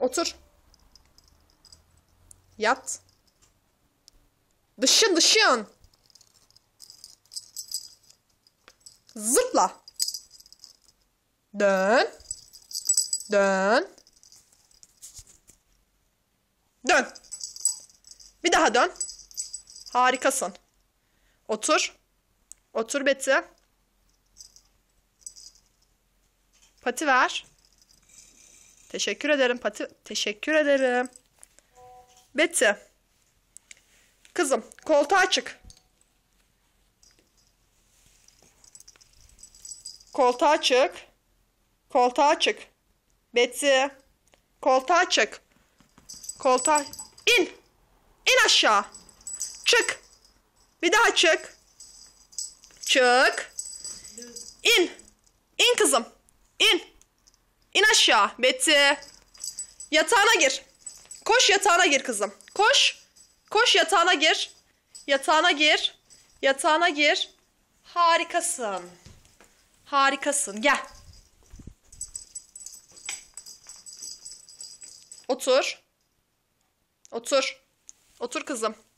Otur. Yat. Dışın. Zıpla. Dön. Dön. Dön. Bir daha dön. Harikasın. Otur. Otur Betty. Pati ver. Teşekkür ederim Pati. Teşekkür ederim. Betty. Kızım koltuğa çık. Koltuğa çık. Koltuğa çık. Betty. Koltuğa çık. Koltuğa in. İn aşağı. Çık. Bir daha çık. Çık. İn. İn kızım. İn. İn aşağı. Betty. Yatağına gir. Koş yatağına gir kızım. Koş. Koş yatağına gir. Yatağına gir. Yatağına gir. Harikasın. Harikasın. Gel. Otur. Otur. Otur kızım.